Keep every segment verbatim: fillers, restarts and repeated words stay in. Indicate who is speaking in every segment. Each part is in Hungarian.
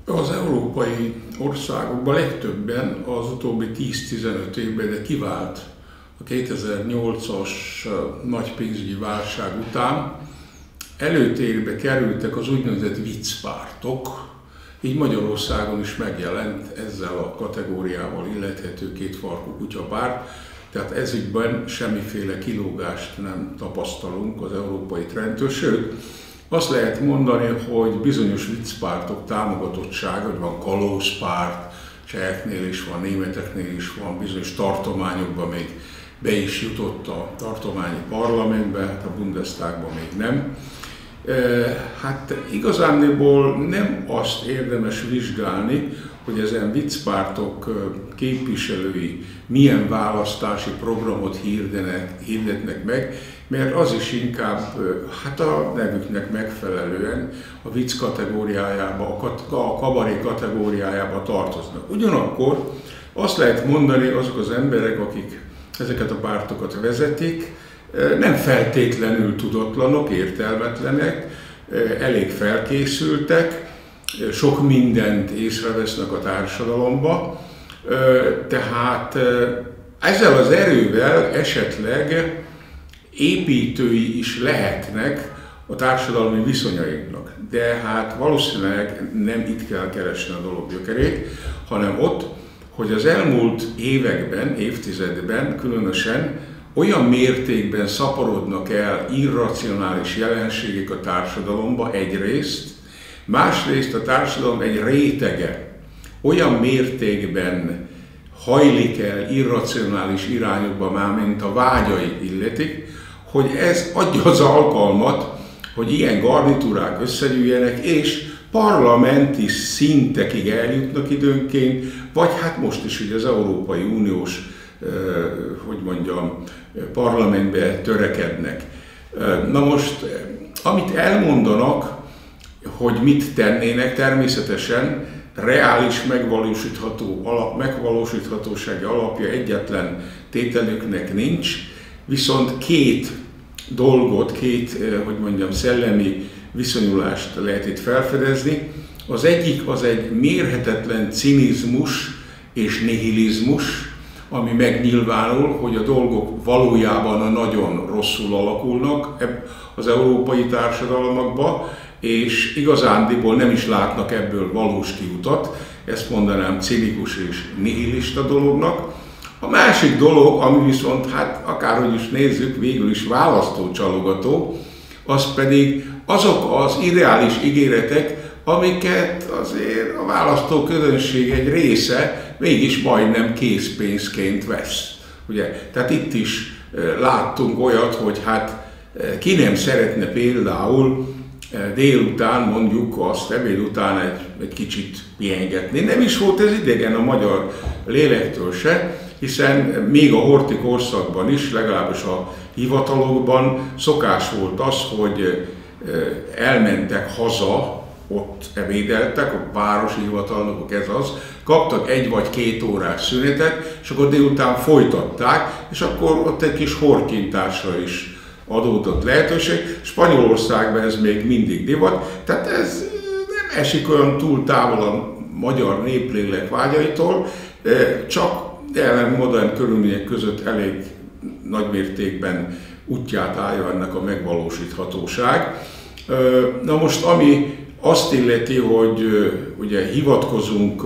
Speaker 1: Az európai országokban legtöbben az utóbbi tíz-tizenöt évben, de kivált a kétezer-nyolcas nagy pénzügyi válság után, előtérbe kerültek az úgynevezett viccpártok, így Magyarországon is megjelent ezzel a kategóriával illethető kétfarkú kutyapárt, tehát ezügyben semmiféle kilógást nem tapasztalunk az európai trendtől, sőt, azt lehet mondani, hogy bizonyos viccpártok támogatottsága, hogy van kalózpárt, cseheknél is van, németeknél is van, bizonyos tartományokban még be is jutott a tartományi parlamentbe, hát a Bundestagban még nem. Hát igazándiból nem azt érdemes vizsgálni, hogy ezen viccpártok képviselői milyen választási programot hirdenek, hirdetnek meg, mert az is inkább hát a nevüknek megfelelően a vicc kategóriájába, a kabaré kategóriájába tartoznak. Ugyanakkor azt lehet mondani, azok az emberek, akik ezeket a pártokat vezetik, nem feltétlenül tudatlanok, értelmetlenek, elég felkészültek, sok mindent észrevesznek a társadalomba, tehát ezzel az erővel esetleg építői is lehetnek a társadalmi viszonyainknak. De hát valószínűleg nem itt kell keresni a dolog gyökerét, hanem ott, hogy az elmúlt években, évtizedben különösen olyan mértékben szaporodnak el irracionális jelenségek a társadalomba egyrészt, másrészt a társadalom egy rétege olyan mértékben hajlik el irracionális irányokba, már mint a vágyait illetik, hogy ez adja az alkalmat, hogy ilyen garnitúrák összegyűjjenek, és parlamenti szintekig eljutnak időnként, vagy hát most is ugye az Európai Uniós, hogy mondjam, parlamentbe törekednek. Na most, amit elmondanak, hogy mit tennének, természetesen reális megvalósítható alap, megvalósíthatósági alapja egyetlen tételüknek nincs, viszont két dolgot, két, hogy mondjam, szellemi viszonyulást lehet itt felfedezni. Az egyik az egy mérhetetlen cinizmus és nihilizmus, ami megnyilvánul, hogy a dolgok valójában nagyon rosszul alakulnak az európai társadalmakban, és igazándiból nem is látnak ebből valós kiutat, ezt mondanám cinikus és nihilista dolognak. A másik dolog, ami viszont, hát akárhogy is nézzük, végül is választócsalogató, az pedig azok az irreális ígéretek, amiket azért a választóközönség egy része mégis majdnem készpénzként vesz. Ugye? Tehát itt is láttunk olyat, hogy hát ki nem szeretne például délután, mondjuk azt ebéd után egy, egy kicsit pihengetni. Nem is volt ez idegen a magyar lélektől se, hiszen még a horthy korszakban is, legalábbis a hivatalokban szokás volt az, hogy elmentek haza, ott ebédeltek, a városi hivatalnokok, ez az, kaptak egy vagy két órás szünetet, és akkor délután folytatták, és akkor ott egy kis horkintásra is adódott lehetőség. Spanyolországban ez még mindig divat, tehát ez nem esik olyan túl távol a magyar néplélek vágyaitól, csak jelen modern körülmények között elég nagymértékben útját állja ennek a megvalósíthatóság. Na most, ami azt illeti, hogy ugye hivatkozunk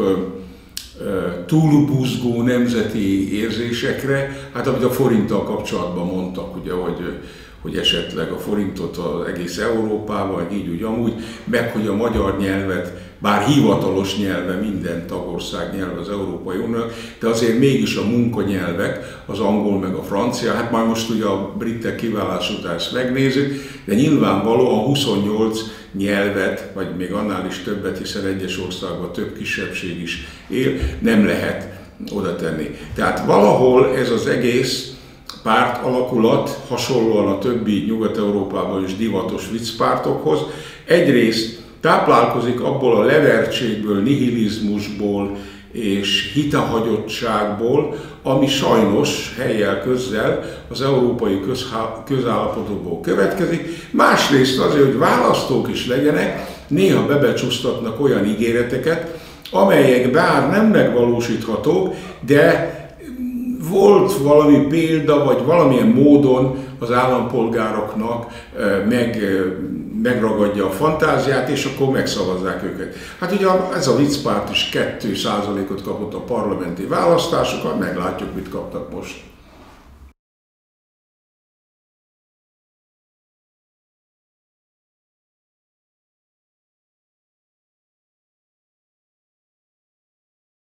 Speaker 1: túlbuzgó nemzeti érzésekre, hát amit a forinttal kapcsolatban mondtak, ugye, hogy, hogy esetleg a forintot az egész Európában, vagy így úgy amúgy, meg hogy a magyar nyelvet, bár hivatalos nyelve minden tagország nyelve az Európai Uniónak, de azért mégis a munkanyelvek, az angol meg a francia, hát már most ugye a britek kiválás után ezt megnézzük, de nyilvánvaló a huszonnyolc nyelvet, vagy még annál is többet, hiszen egyes országban több kisebbség is él, nem lehet oda tenni. Tehát valahol ez az egész párt alakulat hasonlóan a többi Nyugat-Európában is divatos viccpártokhoz egyrészt táplálkozik abból a levertségből, nihilizmusból és hitahagyottságból, ami sajnos helyjel közzel az európai közállapotokból következik. Másrészt azért, hogy választók is legyenek, néha bebecsúsztatnak olyan ígéreteket, amelyek bár nem megvalósíthatók, de volt valami példa, vagy valamilyen módon az állampolgároknak meg, megragadja a fantáziát, és akkor megszavazzák őket. Hát ugye ez a viccpárt is két százalékot kapott a parlamenti választásokon, meglátjuk, mit kaptak most.